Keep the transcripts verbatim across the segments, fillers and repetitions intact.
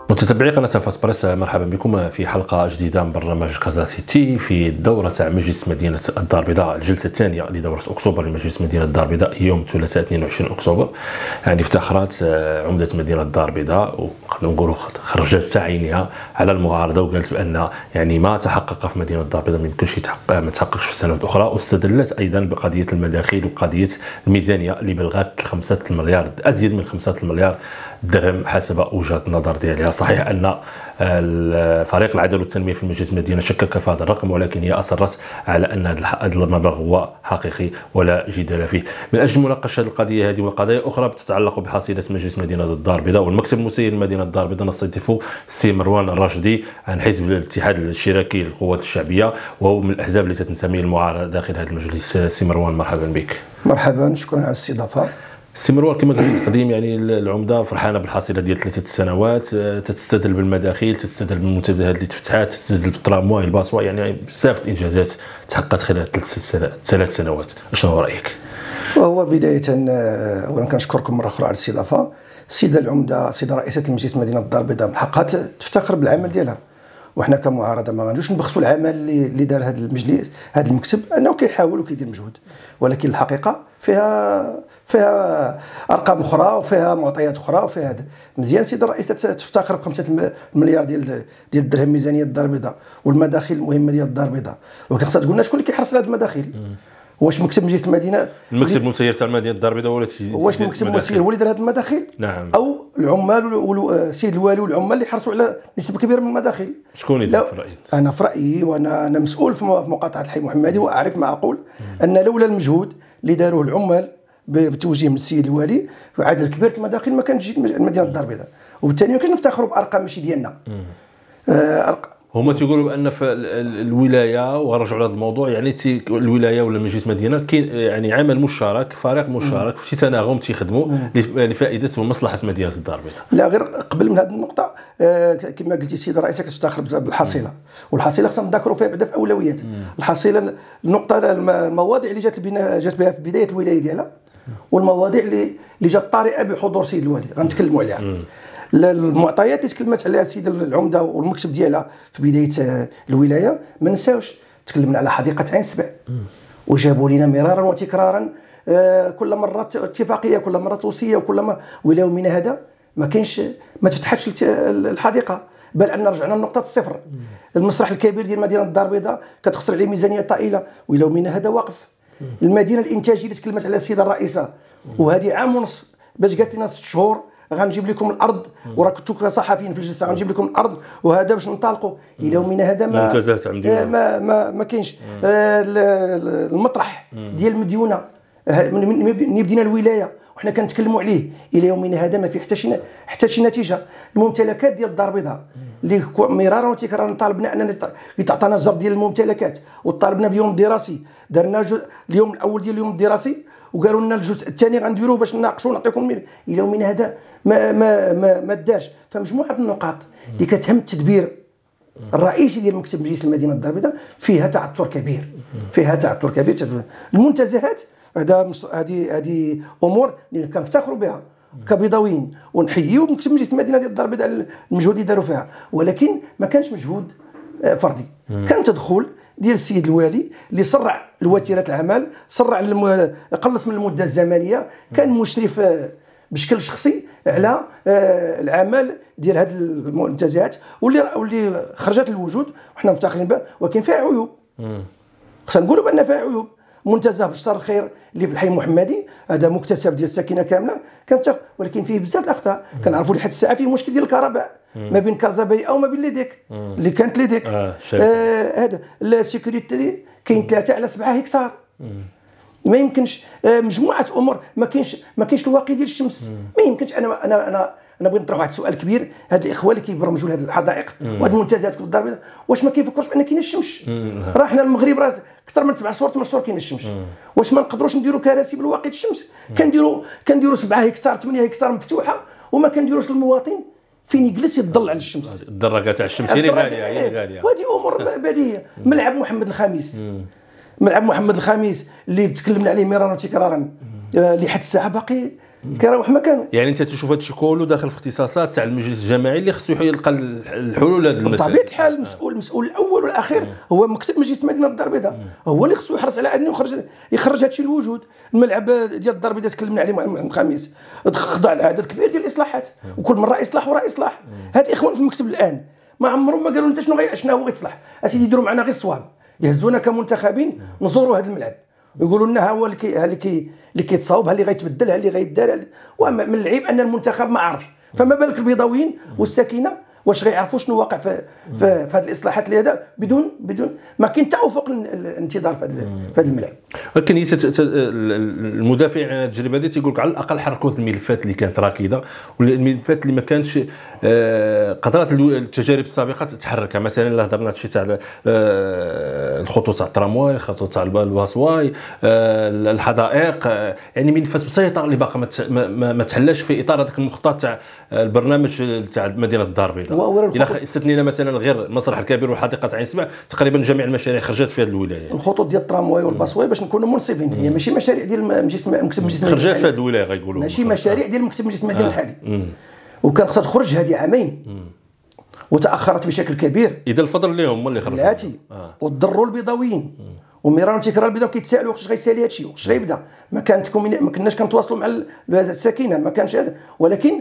متتبعي قناة فاس بريس، مرحبا بكم في حلقة جديدة من برنامج كازا سيتي في الدورة تاع مجلس مدينة الدار البيضاء، الجلسة الثانية لدورة أكتوبر لمجلس مدينة الدار البيضاء يوم الثلاثاء اثنين وعشرين أكتوبر. يعني افتخرت عمدة مدينة الدار البيضاء ونقدر نقولوا خرجت سعينها على المعارضة، وقالت بأن يعني ما تحقق في مدينة الدار البيضاء من كل شيء ما تحققش في السنوات الأخرى، واستدلت أيضا بقضية المداخيل وقضية الميزانية اللي بلغت خمسة المليار، أزيد من خمسة المليار درهم حسب وجهة النظر ديالها. صحيح أن فريق العدل والتنمية في مجلس المدينة شكك في هذا الرقم، ولكن هي أصرت على أن هذا المبلغ هو حقيقي ولا جدال فيه. من أجل مناقشة القضية هذه وقضايا أخرى تتعلق بحصيلة مجلس مدينة الدار البيضاء والمكتب المسير لمدينة الدار البيضاء، نستضيف السي مروان الراشدي عن حزب الاتحاد الاشتراكي للقوات الشعبية، وهو من الأحزاب التي تنتمي للمعارضة داخل هذا المجلس. سي مروان مرحبا بك. مرحبا، شكرا على الاستضافة. سي مروان، كما قلت التقديم، يعني العمده فرحانه بالحصيله ديال ثلاثه سنوات، تستدل بالمداخيل، تستدل بالمنتزهات اللي تفتحات، تستدل بالترامواي الباصوا، يعني بزاف الانجازات تحققت خلال ثلاث سنوات. شنو هو رايك؟ وهو بدايه اولا كنشكركم مره اخرى على الاستضافه. السيده العمده، السيده رئيسه المجلس مدينه الدار البيضاء، من حقها تفتخر بالعمل ديالها، وحنا كمعارضه ما غاديوش نبخسوا العمل اللي دار هذا المجلس، هذا المكتب، انه كيحاول وكيدير مجهود، ولكن الحقيقه فيها فيها ارقام اخرى وفيها معطيات اخرى وفيها هذا. مزيان السيده الرئيسه تفتخر بخمسة مليار ديال ديال الدرهم ميزانيه الدار البيضاء والمداخيل المهمه ديال الدار البيضاء، ولكن خصها تقول لنا شكون اللي كيحرص على هذه المداخيل. واش مكتب مجلس المدينه، المكتب المسير تاع مدينه الدار البيضاء، ولا واش المكتب المسير هو اللي دار هذه المداخيل؟ نعم. او العمال والسيد الوالي والعمال اللي حرصوا على نسبه كبيره من المداخيل؟ شكون اللي في رايك؟ انا في رايي، وانا انا مسؤول في مقاطعه الحي المحمدي، واعرف ما اقول، ان لولا المجهود اللي داروه العمال بتوجيه من السيد الوالي وعدد كبير المداخيل ما كانتش تجي مدينه الدار البيضاء. وبالتالي ما كناش نفتخروا بارقام ماشي ديالنا. آه هما تيقولوا بان في الولايه، ورجعوا لهذا الموضوع، يعني تي الولايه ولا مجلس مدينه كاين يعني عمل مشترك، فريق مشترك في تناغم تيخدموا لفائده ومصلحه مدينه الدار البيضاء. لا، غير قبل من هذه النقطه، آه كما قلتي السيده الرئيسه كتفتخر بزاف بالحصيله، والحصيله خصنا نذكروا فيها بعدا في اولويات. الحصيله النقطه المواضيع اللي جات بنا جات بها في بدايه الولايه ديالها، والمواضيع اللي اللي جات طارئه بحضور السيد الوالي غنتكلموا عليها. المعطيات اللي تكلمت عليها السيده العمده والمكتب ديالها في بدايه الولايه، ما نساوش تكلمنا على حديقه عين سبع، وجابوا لنا مرارا وتكرارا آه كل مره اتفاقيه، كل مره توصيه، وكل مره ولا يومنا هذا ما كاينش، ما تفتحتش الحديقه، بل ان رجعنا لنقطه الصفر. المسرح الكبير ديال مدينه الدار البيضاء كتخسر عليه ميزانيه طائله، ولا يومنا هذا واقف. المدينه الانتاجيه اللي تكلمت عليها السيده الرئيسه، وهذه عام ونصف باش قالت لنا ست شهور غنجيب لكم الارض، وراه كنتو كصحفيين في الجلسه غنجيب لكم الارض، وهذا باش ننطلقوا. الى يومنا هذا ما ما ما, ما كاينش. آه المطرح ديال المديونه من بدينا الولايه وحنا كنتكلموا عليه، الى يومنا هذا ما فيه حتى شي حتى شي نتيجه. الممتلكات ديال الدار البيضاء اللي مرارا وتكرارا طالبنا اننا يتعطانا جرد ديال الممتلكات، وطالبنا بيوم دراسي، درنا اليوم الاول ديال اليوم الدراسي وقالوا لنا الجزء الثاني غنديروه باش نناقشوا ونعطيكم. الى يومنا هذا ما ما ما, ما داش. فمجموعه النقاط اللي كتهم التدبير الرئيسي ديال مكتب مجلس المدينه الدار البيضاء فيها تعثر كبير، فيها تعثر كبير. المنتزهات هذا هذه هذه امور اللي كنفتخروا بها كبيضاويين، ونحييو مكتب مجلس المدينه ديال الدار البيضاء المجهود اللي داروا فيها، ولكن ما كانش مجهود فردي، كان تدخل ديال السيد الوالي اللي سرع الوتيرات العمل، سرع قلص من المده الزمنيه، كان مشرف بشكل شخصي على العمل ديال هذه المنتزهات، واللي واللي خرجت للوجود وحنا مفتخرين بها، ولكن فيها عيوب. خصنا نقولوا بان فيها عيوب. منتزه بشار الخير اللي في الحي المحمدي هذا مكتسب ديال الساكنه كامله، كانت ولكن فيه بزاف الاخطاء. كنعرفوا لحد الساعه فيه مشكل ديال الكهرباء ما بين كازا بيئه وما بين ليديك اللي كانت ليديك. هذا آه لا سيكوريتي كاين ثلاثه على سبعة هكتار. ما يمكنش آه مجموعه امور، ما كاينش ما كاينش الواقي ديال الشمس. ما يمكنش. انا انا انا انا بغيت نطرح واحد السؤال كبير. هاد الاخوه اللي كيبرمجوا لهاد الحدائق وهاد المنتزهات في الدار البيضاء، واش ما كيفكروش بان كاين الشمس؟ راه حنا المغرب راه اكثر من سبع شهور ثمان شهور كاين الشمس. واش ما نقدروش نديروا كراسي بالواقي الشمس؟ كنديروا كنديروا سبعة هكتار ثمانية هكتار مفتوحه، وما كنديروش للمواطن فين يجلس يضل على الشمس. الدراجه تاع الشمس هي اللي غاليه، هي اللي غاليه. وهذه امور بديهيه. ملعب محمد الخامس، ملعب محمد الخامس اللي تكلمنا عليه مرارا وتكرارا، لحد الساعه باقي كيروح مكانه. يعني انت تشوف هذا الشيء كله داخل في اختصاصات تاع المجلس الجماعي اللي خصو يلقى الحلول لهذه المسائل. بطبيعه الحال المسؤول المسؤول الاول والاخير هو مكتب مجلس مدينه الدار البيضاء، هو اللي خصو يحرص على انه يخرج يخرج هذا الشيء للوجود. الملعب ديال الدار البيضاء تكلمنا عليه مع الخميس، خضع لعدد كبير ديال الاصلاحات وكل مره اصلاح وراء اصلاح. هاد الاخوان في المكتب الان ما عمرهم ما قالوا لنا شنو غي شنو هو يتصلح، اسيدي يديروا معنا غير الصواب، يهزونا كمنتخبين نزوروا هذا الملعب ويقولوا لنا ها هو اللي كي اللي كي اللي كيتصاوب، ها اللي غيتبدل، ها اللي غيدار. ومن العيب ان المنتخب ما عرفش، فما بالك البيضاويين والساكنه واش غيعرفوا شنو واقع في في, في هذه الاصلاحات اللي هذا بدون بدون ما كاين حتى افق الانتظار في هذا في هذا الملعب. ولكن المدافعين عن التجربه هذه تيقول لك على الاقل حركوا الملفات اللي كانت راكده والملفات اللي ما كانش قدرات التجارب السابقه تحركها. مثلا الا هضرنا شي تاع الخطوط تاع الترامواي، الخطوط تاع الباسواي، الحدائق، يعني ملفات بسيطه اللي باقا ما تحلاش في اطار هذاك المخطط تاع البرنامج تاع مدينه الدار البيضاء. الا استثنينا مثلا غير المسرح الكبير والحديقه عين سبع، تقريبا جميع المشاريع خرجت في هذه الولايه. الخطوط ديال الترامواي والباسواي باش نكونوا منصفين هي ماشي مشاريع ديال مجلس مكتب مجلس المدينه، خرجت في هذه الولايه غيقولوا ماشي مشاريع ديال مكتب مجلس المدينه آه. الحالي، وكان خصها تخرج هذه عامين وتاخرت بشكل كبير. اذا الفضل لهم هما اللي خرجوا بلاتي آه. وضروا البيضاويين ومرارا تكرار البيضاو كيتسالوا واش غيسالي هذا الشيء، واش غيبدا. ما كانت ما كناش كنتواصلوا مع الساكنه، ما كانش هذا. ولكن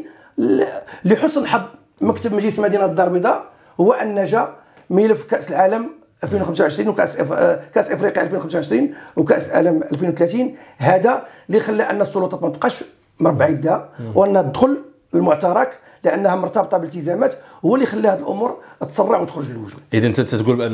لحسن الحظ مكتب مجلس مدينه الدار البيضاء هو ان نجا ملف كاس العالم ألفين وخمسة وعشرين وكاس أف... كاس افريقيا ألفين وخمسة وعشرين وكاس العالم ألفين وثلاثين. هذا اللي خلى ان السلطات ما تبقاش مربع يدها وانها تدخل المعترك لانها مرتبطه بالتزامات، هو اللي خلى هذه الامور تسرع وتخرج للوجود. اذا انت تقول بان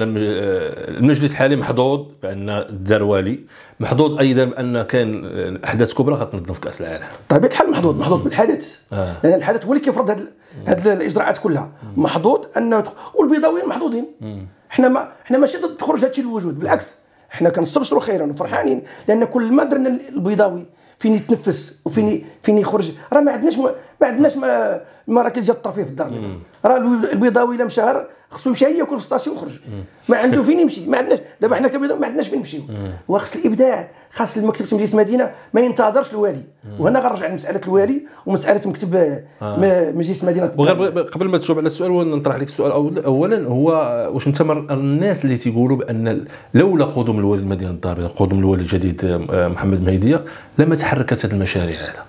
المجلس الحالي محظوظ بان الدار والي، محظوظ ايضا بان كان احداث كبرى غتنظم في كاس العالم. طبيعه الحال محظوظ محظوظ بالحدث آه. لان الحدث هو اللي كيفرض هذه هذه الاجراءات كلها. محظوظ انه والبيضاويين محظوظين. احنا ما احنا ماشي ضد تخرج هذا الشيء للوجود، بالعكس احنا كنستبشروا خيرا وفرحانين لان كل ما درنا البيضاوي فين يتنفس وفين فين يخرج. راه ما عندناش ما عندناش المراكز ديال الترفيه في الدار البيضاء. راه البيضاوي الا مشى خصو يمشي ياكل في السطاسيون ويخرج، ما عنده فين يمشي. ما عندناش دابا حنا كبيضاوي ما عندناش فين نمشيو. وخص الابداع، خاص المكتب مجلس المدينه ما ينتظرش الوالي. وهنا غنرجع لمساله الوالي ومساله مكتب آه. مجلس المدينه. وغير قبل ما تجاوب على السؤال ونطرح لك السؤال اولا، هو واش انت من الناس اللي تيقولوا بان لولا قدوم الوالي المدينه الدار البيضاء، قدوم الوالي الجديد محمد مهديه، لما تحركت هذه المشاريع هذا؟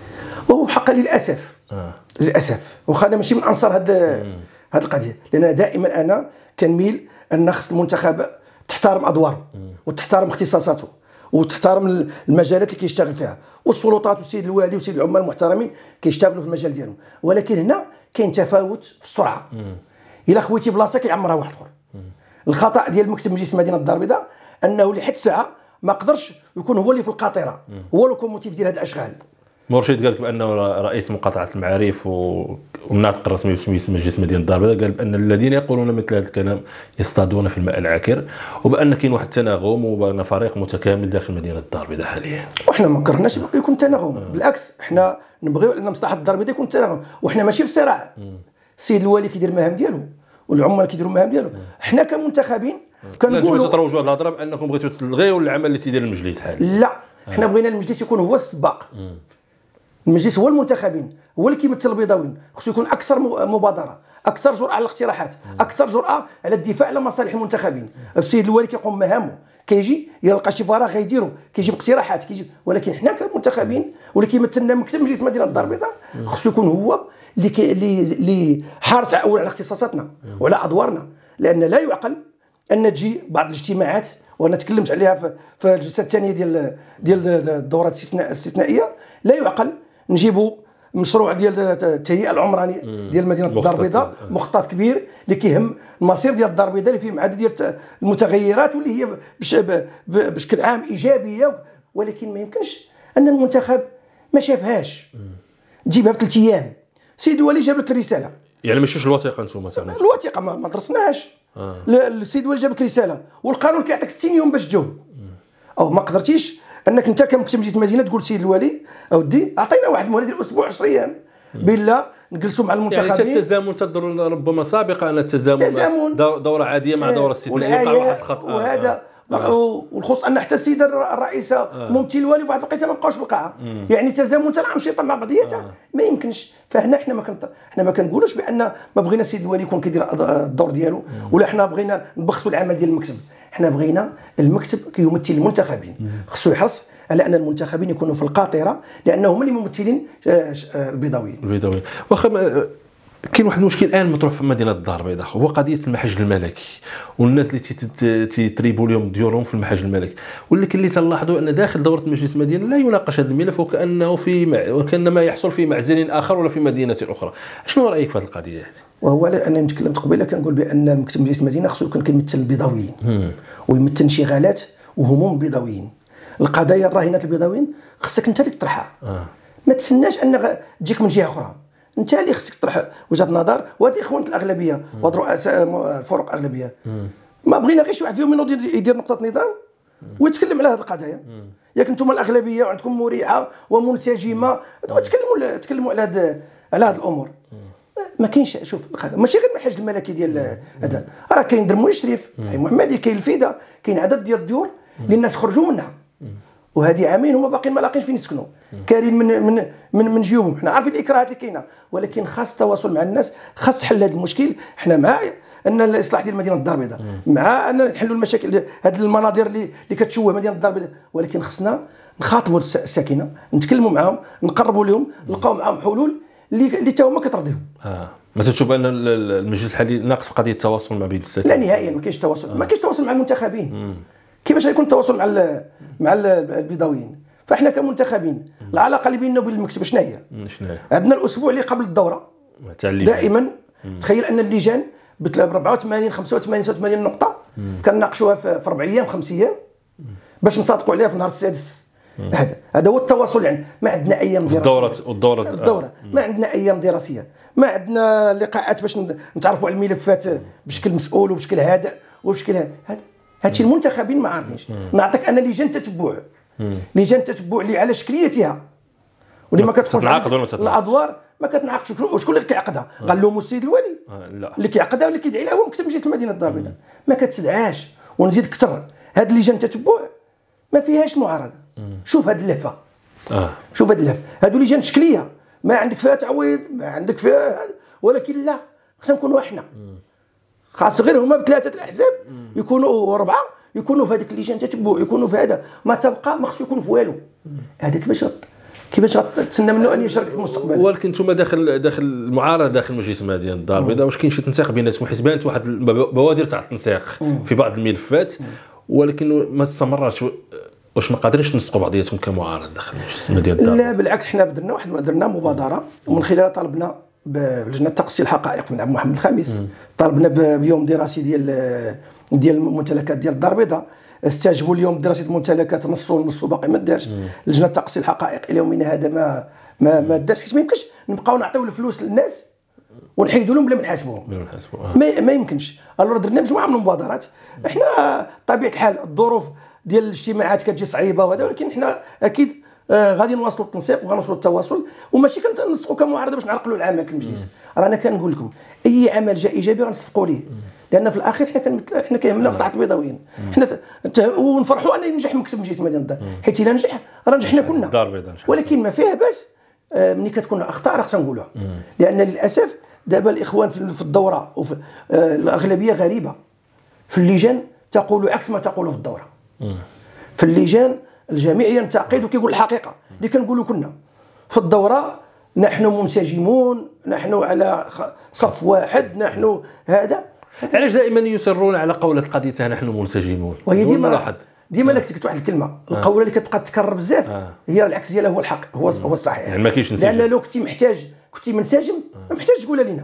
وهو حقا للاسف آه. للاسف واخا انا ماشي من انصار هذا هذه القضيه، لان دائما انا كنميل ان خص المنتخب تحترم ادواره وتحترم اختصاصاته وتحترم المجالات اللي كيشتغل فيها، والسلطات والسيد الوالي والسيد العمال المحترمين كيشتغلوا في المجال ديالهم. ولكن هنا كاين تفاوت في السرعه. الا خويتي بلاصه كيعمرها واحد اخر. الخطا ديال مكتب مجلس مدينه الدار البيضاء انه لحد الساعه ما قدرش يكون هو اللي في القاطره، هو اللوكوموتيف ديال هذه الاشغال. مرشد قال لك بانه رئيس مقاطعه المعارف والناطق الرسمي باسم مجلس مدينه الدار البيضاء قال بان الذين يقولون مثل هذا الكلام يصطادون في الماء العكر، وبان كاين واحد التناغم وبان فريق متكامل داخل مدينه الدار البيضاء حاليا. وحنا ما كرهناش يكون تناغم، بالعكس حنا نبغيو ان مصلحه الدار البيضاء يكون تناغم، وحنا ماشي في صراع. السيد الوالي كيدير المهام ديالو والعمال كيديروا المهام ديالو. حنا كمنتخبين كنقولوا تروجوا هذه الهضره بانكم بغيتوا تلغيوا العمل اللي تيدير المجلس حاليا. لا، حنا بغينا المجلس يكون هو السباق. المجلس هو المنتخبين، هو اللي كيمثل البيضاويين، خصو يكون اكثر مبادره، اكثر جرأه على الاقتراحات، اكثر جرأه على الدفاع على مصالح المنتخبين. السيد الوالي كيقوم مهامه، كيجي يلقى شي فراغ غيديرو، كيجيب اقتراحات كيجي. ولكن حنا كمنتخبين واللي كيمثلنا مكتب مجلس مدينه الدار البيضاء خصو يكون هو اللي كي اللي اللي حارس اول على اختصاصاتنا وعلى ادوارنا. لان لا يعقل ان تجي بعض الاجتماعات، وانا تكلمت عليها في في الجلسه الثانيه ديال ديال الدوره الاستثنائيه، لا يعقل نجيبوا مشروع ديال التهيئه العمراني ديال مدينه الدار البيضاء، مخطط كبير اللي كيهم المصير ديال الدار البيضاء اللي فيه عدد ديال المتغيرات واللي هي بشكل عام ايجابيه. ولكن ما يمكنش ان المنتخب ما شافهاش تجيبها في ثلاث ايام. السيد الوالي جاب لك الرساله، يعني ماشيش الوثيقه انتم مثلا؟ الوثيقه ما درسناهاش. آه. السيد الوالي جاب لك رساله والقانون كيعطيك ستين يوم باش تجاوب. او ما قدرتيش انك انت كمكتب مجلس المدينه تقول سيد الوالي اودي عطينا واحد المهله ديال اسبوع عشرة ايام بلا نجلسوا مع المنتخبين. يعني التزامن تظن ربما سابقا ان التزامن تزامن دوره عاديه مع دوره استثنائيه وقع واحد الخط. وهذا والخصوص ان حتى السيده الرئيسه آه. ممثل الوالي في واحد الوقيته ما بقاوش في القاعه، يعني تزامن تاع انشطه مع بعضياتها آه. ما يمكنش. فهنا حنا ما كنت حنا ما كنقولوش بان ما بغينا السيد الوالي يكون كيدير الدور ديالو ولا حنا بغينا نبخسوا العمل ديال المكتب. حنا بغينا المكتب كيمثل المنتخبين، خصو يحرص على ان المنتخبين يكونوا في القاطره لانه هما اللي ممثلين البيضاويين. البيضاويين واخا كاين واحد المشكل الان مطروح في مدينه الدار البيضاء، هو قضيه المحج الملكي والناس اللي تيتريبوا اليوم ديورهم في المحج الملكي، واللي اللي تلاحظوا ان داخل دوره مجلس المدينه لا يناقش هذا الملف وكانه في مع... وكانما يحصل في معزل اخر ولا في مدينه اخرى. شنو رايك في هذه القضيه هذه؟ وهو انا تكلمت قبيله كنقول بان مكتب مجلس المدينه خصو يكون كيمثل البيضاويين ويمثل انشغالات وهموم البيضاويين. القضايا الراهنات البيضاويين خصك انت اللي تطرحها آه. ما تسناش ان تجيك من جهه اخرى، انت اللي خصك تطرح وجهه نظر. وهاد الاخوان الاغلبيه وهاد رؤساء الفرق الاغلبيه ما بغينا غير شي واحد فيهم ينوض يدير نقطه نظام ويتكلم على هذه القضايا. ياك انتم الاغلبيه وعندكم مريحه ومنسجمه تكلموا تكلموا على هاد على هاد الامور. ما كاينش. شوف ماشي غير المحاج الملكي ديال هذا، راه كاين درمو الشريف، حي محمدي، كاين الفيده، كاين عدد ديال الديور اللي الناس خرجوا منها وهذه عامين هما باقيين ما لاقينش فين يسكنوا، كارين من من من, من جيوبهم. حنا عارفين الاكراهات اللي كاينه، ولكن خاص التواصل مع الناس، خاص حل هذا المشكل. حنا مع ان الاصلاح ديال مدينه الدار البيضاء، مع ان نحلوا المشاكل هذه المناظر اللي اللي كتشوه مدينه الدار البيضاء، ولكن خصنا نخاطبوا الساكنه، نتكلموا معاهم، نقربوا لهم، نلقاو معاهم حلول اللي اللي حتى هما كترضيهم. اه ما تشوف ان المجلس الحالي ناقص في قضيه التواصل ما بين الساكنه؟ لا نهائيا ما كاينش تواصل، آه. ما كاينش تواصل مع المنتخبين. مم. كيفاش غيكون التواصل مع ال مع البيضاويين؟ فاحنا كمنتخبين العلاقه اللي بيننا وبين المكتب شنو هي؟ شنو هي؟ عندنا الاسبوع اللي قبل الدوره دائما مم. تخيل ان اللجان ب أربعة وثمانين خمسة وثمانين ستة وثمانين نقطه كنناقشوها في أربع ايام خمس ايام باش نصادقوا عليها في النهار السادس. هذا هذا هو التواصل. يعني ما عندنا ايام دراسيه الدوره والدوره الدوره آه. ما عندنا ايام دراسيه، ما عندنا لقاءات باش نتعرفوا على الملفات بشكل مسؤول وبشكل هادئ وبشكل هذا هادشي المنتخبين ما عارفينش. نعطيك انا لجان تتبع لجان تتبع اللي على شكليتها واللي ما كتكونش الادوار ما كتنعقدش. وشكون اللي كيعقدها؟ قال لهم السيد الوالي آه لا. اللي كيعقدها واللي كيدعي لها هو مكتب مجلس مدينه الدار البيضاء. ما كتسدعاش. ونزيد اكثر، هاد اللجان تتبع ما فيهاش معارضه. شوف هاد اللهفه اه شوف هاد اللهفه، هادو لجان شكليه ما عندك فيها تعويض، ما عندك فيها، ولكن لا خصنا نكونوا احنا خاص غير هما بثلاثه الاحزاب يكونوا اربعه يكونوا في هذيك اللجان تتبع، يكونوا في هذا. ما تبقى ما خصو يكون في والو. هذا كيفاش كيفاش غتسنى منه ان يشارك في المستقبل؟ ولكن نتوما داخل داخل المعارضه داخل مجلس مدينه الدار البيضاء، واش كاين شي تنسيق بيناتكم؟ حيت بانت واحد البوادر تاع التنسيق في بعض الملفات ولكن ما استمرش. واش ما قادرينش تنسقوا بعضياتكم كمعارضه داخل مجلس مدينه الدار؟ لا بالعكس، حنا درنا واحد درنا مبادره ومن خلالها طالبنا بلجنه تقصي الحقائق من عبد محمد الخامس، طالبنا بيوم دراسي ديال ديال الممتلكات ديال الدار البيضاء. استجبوا اليوم دراسه الممتلكات نصوا نصوا باقي ما دارش. لجنه تقصي الحقائق الى يومنا هذا ما ما ما دارش، حيت ما يمكنش نبقاو نعطيو الفلوس للناس ونحيدوا لهم بلا ما نحاسبوهم. ما, ما يمكنش. الو درنا مجموعه من المبادرات. احنا طبيعه الحال الظروف ديال الاجتماعات كتجي صعيبه وهذا، ولكن احنا اكيد آه غادي نواصلوا التنسيق وغنوصلوا التواصل، وماشي كنتنسقوا كمعارضه باش نعرقلوا العمل في المجلس. رانا كنقول لكم اي عمل جاء ايجابي غنصفقوا ليه، لان في الاخير حنا كنمثل حنا كيهمنا مصلحه البيضاويين. حنا ونفرحوا ان ينجح مكتب مجلس مدينه الدار، حيت الا نجح راه نجحنا كلنا. ولكن ما فيها باس آه ملي كتكون اخطاء راه خصنا نقولوها، لان للاسف دابا الاخوان في الدوره وفي آه الاغلبيه غريبه في اللجان تقول عكس ما تقول في الدوره. في اللجان الجميع ينتقد وكيقول الحقيقه اللي كنقولوا كنا في الدوره. نحن منسجمون، نحن على صف واحد، نحن هذا. علاش دائما يصرون على قولة قضيتها نحن منسجمون؟ وهي ديما ديما لك تكتب واحد الكلمه، القوله اللي كتبقى تكرر بزاف آه. هي العكس ديالها هو الحق، هو هو الصحيح. يعني ما كاينش انسجام، لان لو كنتي محتاج كنتي منسجم ما محتاج تقولها لينا.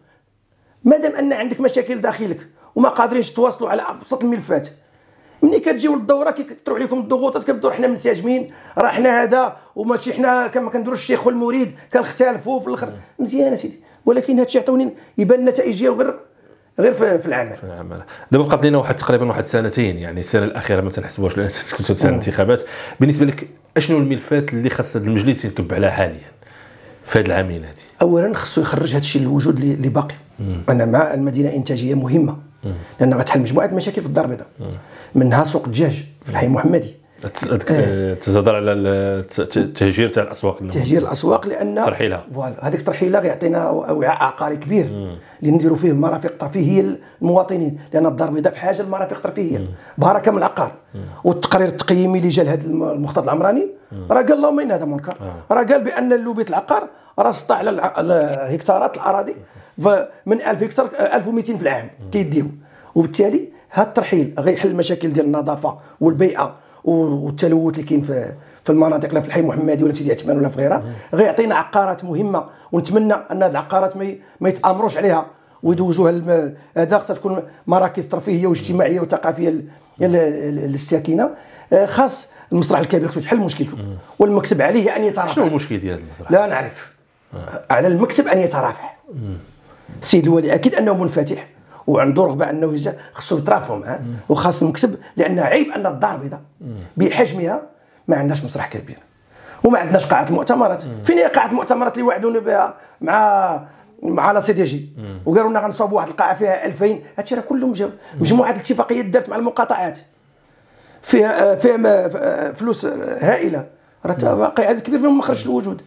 مادام ان عندك مشاكل داخلك وما قادرينش تواصلوا على ابسط الملفات، ملي كتجيو للدوره كيكثروا عليكم الضغوطات، كتبداو حنا منسجمين، راه حنا هذا وماشي حنا كما كنديروا الشيخ والمريد كنختلفوا في الاخر. مزيان اسيدي، ولكن هادشي عطوني يبان نتائج ديالو غير غير في, في العمل. في العمل. دابا بقات لنا واحد تقريبا واحد سنتين، يعني السنه الاخيره ما تنحسبوهاش لان كنتو سنه الانتخابات. بالنسبه لك اشنو الملفات اللي خاص هذا المجلس يركب عليها حاليا في هاد العامين هذه؟ اولا خصو يخرج هادشي الوجود اللي باقي. انا مع المدينه انتاجيه مهمه لان غتحل مجموعه مشاكل في الدار البيضاء، منها سوق الدجاج في الحي المحمدي. تتهضر على التهجير تاع الاسواق، تهجير الاسواق، لان ترحيلها فوالا هذيك الترحيله غيعطينا وعاء عقاري كبير اللي نديروا فيه مرافق ترفيهيه للمواطنين، لان الدار البيضاء بحاجه لمرافق ترفيهيه بهركه من العقار. والتقرير التقييمي اللي جا لهذا المخطط العمراني راه قال اللهم ان هذا منكر، راه قال بان اللوبيه العقار راه سطع على هكتارات الاراضي من ألف هكتار ألف ومئتين في العام كيديو، وبالتالي هذا الترحيل غيحل المشاكل ديال النظافه والبيئه والتلوث اللي كاين في في المناطق، لا في الحي المحمدي ولا في سيدي عثمان ولا في غيرها. غيعطينا عقارات مهمه، ونتمنى ان هذه العقارات ما ما يتامروش عليها ويدوزوها. هذا خصها تكون مراكز ترفيهيه واجتماعيه وثقافيه للساكنه. خاص المسرح الكبير خصو يحل مشكلته، والمكتب عليه ان يترافع. شنو المشكل ديال المسرح؟ لا نعرف. على المكتب ان يترافع. السيد الوالي اكيد انه منفتح وعنده رغبه انه يجي، خصو يترافعوا معاه، وخاص المكتب، لان عيب ان الدار البيضاء بحجمها ما عندهاش مسرح كبير وما عندناش قاعه المؤتمرات. فين هي قاعه المؤتمرات اللي وعدونا بها مع مع لا سي دي جي وقالوا لنا غنصاوبوا واحد القاعه فيها ألفين؟ هادشي راه كله مجموعه الاتفاقيات دارت مع المقاطعات فيها فيها فلوس هائله، راه باقي عدد كبير فيهم ما خرجش الوجود.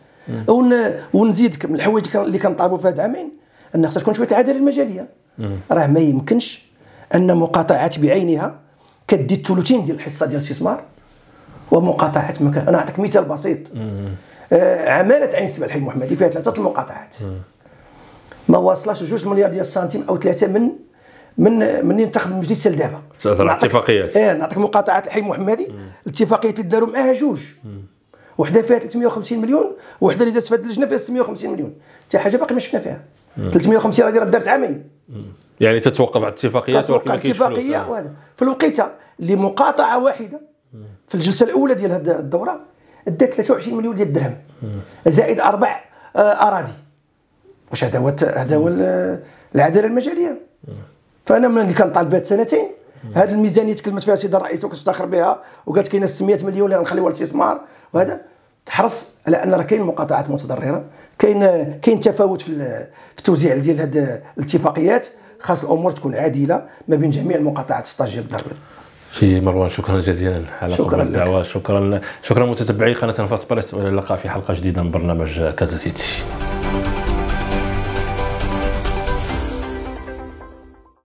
ونزيد من الحوايج اللي كنطالبوا في هاد العامين ان خصها تكون شويه العداله المجاليه. راه ما يمكنش ان مقاطعات بعينها كدي الثلثين ديال الحصه ديال الاستثمار، ومقاطعات مكان. انا اعطيك مثال بسيط. آه عماله عين السبع الحي المحمدي فيها ثلاثه المقاطعات ما واصلاش جوج مليار ديال السنتيم او ثلاثه من من من ينتخب المجلس لدابا. الاتفاقيات اه نعطيك مقاطعات الحي المحمدي الاتفاقيات اللي داروا معاها جوج، وحده فيها ثلاثمئة وخمسين مليون، وحده اللي دازت في هذه اللجنه فيها ستمئة وخمسين مليون. حتى حاجه باقي ما شفنا فيها. ثلاثمئة وخمسين راه دارت عامين، يعني تتوقف على الاتفاقيات ولكن ما كاينش اتفاقيه. وهذا في الوقيته اللي مقاطعه واحده في الجلسه الاولى ديال هذه الدوره دات ثلاثة وعشرين مليون ديال الدرهم زائد اربع اراضي. واش هذا هو هذا هو العداله المجاليه؟ فانا من اللي كنطالب بهذه سنتين هذه الميزانيه تكلمت فيها السيده الرئيسه وكتفتخر بها وقالت كاينه ستمئة مليون اللي غنخليوها للاستثمار، وهذا تحرص على ان راه كاين مقاطعات متضرره، كاين كاين تفاوت في في التوزيع ديال هذه الاتفاقيات. خاص الامور تكون عادله ما بين جميع المقاطعات ستة ديال الدار البيضاء. سي مروان شكرا جزيلا على شكرا الدعوه. شكرا شكرا متتبعي قناه انفاس بريس، والى اللقاء في حلقه جديده من برنامج كازا سيتي.